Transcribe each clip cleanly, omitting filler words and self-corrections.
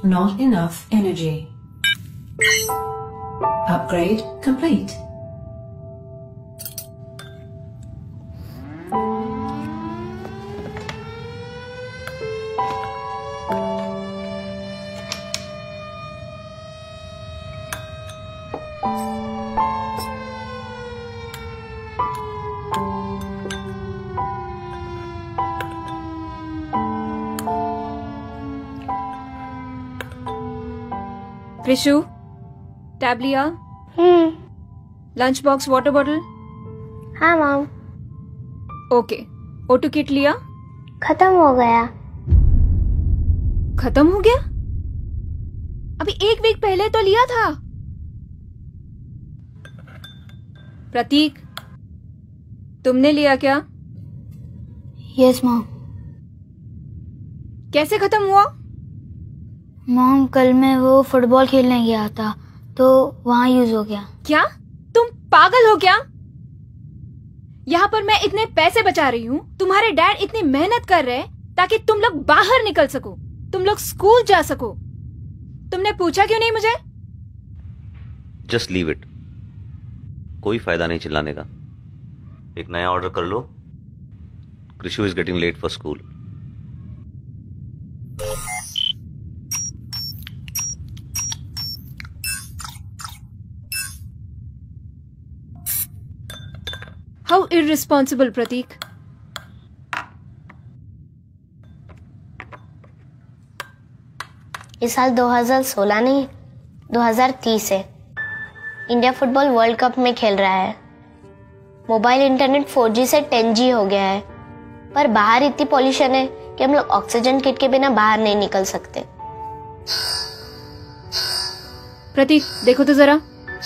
not enough energy. Upgrade complete. Krishu, tab लिया? Lunch box, water bottle? हाँ mom. Okay. O2 kit लिया? खत्म हो गया। खत्म हो गया? अभी एक वीक पहले तो लिया था। प्रतीक, तुमने लिया क्या? Yes mom. कैसे खत्म हुआ? मॉम, कल मैं वो फुटबॉल खेलने गया था तो वहाँ यूज हो गया। क्या? तुम पागल हो क्या? यहाँ पर मैं इतने पैसे बचा रही हूँ, तुम्हारे डैड इतनी मेहनत कर रहे हैं ताकि तुम लोग बाहर निकल सको, तुम लोग स्कूल जा सको। तुमने पूछा क्यों नहीं मुझे? जस्ट लीव इट, कोई फायदा नहीं चिल्लाने का। एक नया ऑर्डर कर लो। Krishu is getting late for school. How irresponsible, Prateek. इस साल 2016 नहीं 2030 है। इंडिया फुटबॉल वर्ल्ड कप में खेल रहा है। मोबाइल इंटरनेट 4G से 10G हो गया है, पर बाहर इतनी पॉल्यूशन है कि हम लोग ऑक्सीजन किट के बिना बाहर नहीं निकल सकते। प्रतीक, देखो तो जरा।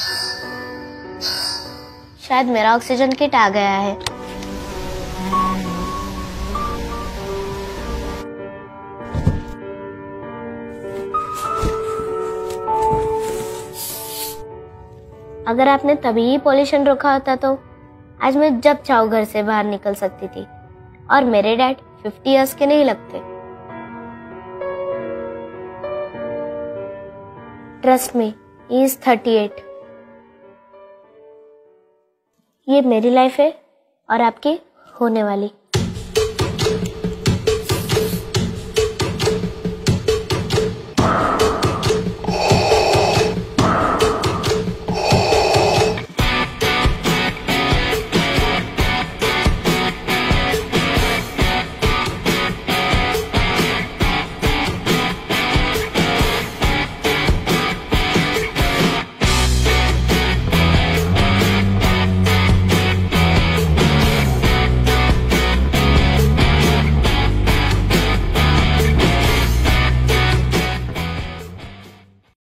शायद मेरा ऑक्सीजन किट आ गया है। अगर आपने तभी ही पॉल्यूशन रोका होता तो आज मैं जब चाहूँ घर से बाहर निकल सकती थी, और मेरे डैड 50 इयर्स के नहीं लगते। Trust me, he is 38। ये मेरी लाइफ है और आपकी होने वाली।